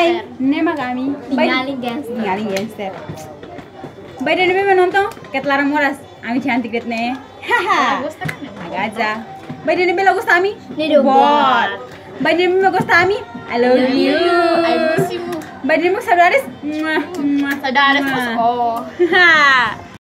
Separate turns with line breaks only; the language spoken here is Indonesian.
Hai, nama kami Tinggalin Gangster. Baik dan memang nonton ket larang moras. Ami cantik det ne. Haha. Agak aja. Baik dan memang gusto ami. Bot. Baik dan memang gusto ami. I love you.
I miss you.
Baik dan memang saudaris.
Saudaras mas. Oh.
Ha.